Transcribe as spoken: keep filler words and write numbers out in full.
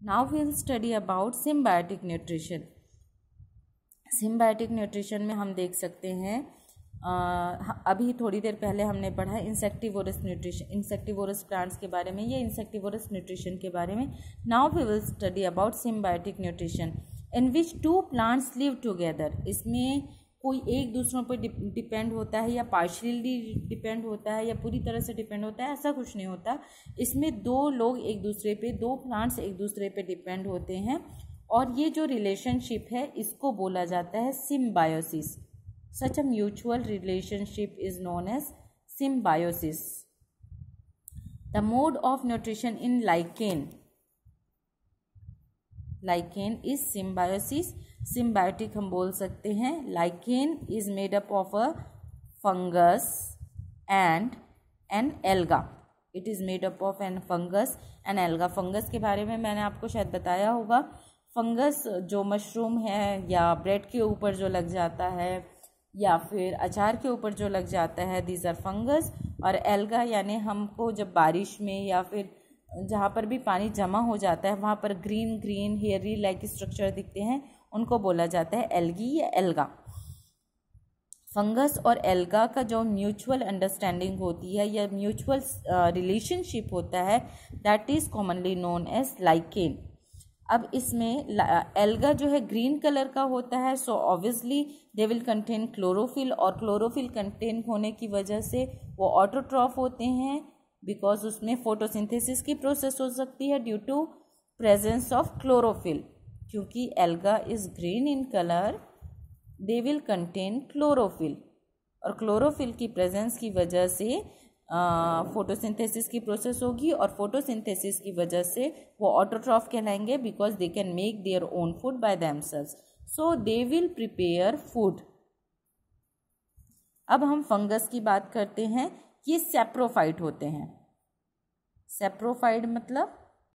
Now we will study about symbiotic nutrition. Symbiotic nutrition में हम देख सकते हैं आ, अभी थोड़ी देर पहले हमने पढ़ा इंसेक्टिवोरस न्यूट्रिशन, इंसेक्टिवोरस प्लांट्स के बारे में, ये इंसेक्टिवोरस न्यूट्रिशन के बारे में। Now we will study about symbiotic nutrition in which two plants live together. इसमें कोई एक दूसरों पर डिपेंड होता है या पार्शियली डिपेंड होता है या पूरी तरह से डिपेंड होता है, ऐसा कुछ नहीं होता। इसमें दो लोग एक दूसरे पे, दो प्लांट्स एक दूसरे पे डिपेंड होते हैं और ये जो रिलेशनशिप है इसको बोला जाता है symbiosis. Such a mutual relationship is known as symbiosis. The mode of nutrition in lichen lichen is symbiosis. Symbiotic हम बोल सकते हैं। Lichen is made up of a fungus and an alga. It is made up of an fungus and alga. Fungus के बारे में मैंने आपको शायद बताया होगा। फंगस जो मशरूम है या ब्रेड के ऊपर जो लग जाता है या फिर अचार के ऊपर जो लग जाता है, दीज आर फंगस। और एल्गा यानी हमको जब बारिश में या फिर जहाँ पर भी पानी जमा हो जाता है वहाँ पर green green hairy like structure दिखते हैं, उनको बोला जाता है एल्गी या एल्गा। फंगस और एल्गा का जो म्यूचुअल अंडरस्टैंडिंग होती है या म्यूचुअल रिलेशनशिप होता है, that is commonly known as lichen. अब इसमें एल्गा जो है ग्रीन कलर का होता है, so obviously they will contain chlorophyll, और क्लोरोफिल कंटेन होने की वजह से वो ऑटोट्रॉफ होते हैं, बिकॉज उसमें फोटोसिंथेसिस की प्रोसेस हो सकती है due to presence of chlorophyll. क्योंकि alga is green in colour, they will contain chlorophyll, और क्लोरोफिल की प्रेजेंस की वजह से फोटोसिंथेसिस की प्रोसेस होगी, और फोटोसिंथेसिस की वजह से वो ऑटोट्रॉफ कहलाएंगे, because they can make their own food by themselves, so they will prepare food. अब हम फंगस की बात करते हैं। ये सेप्रोफाइट होते हैं। सेप्रोफाइट मतलब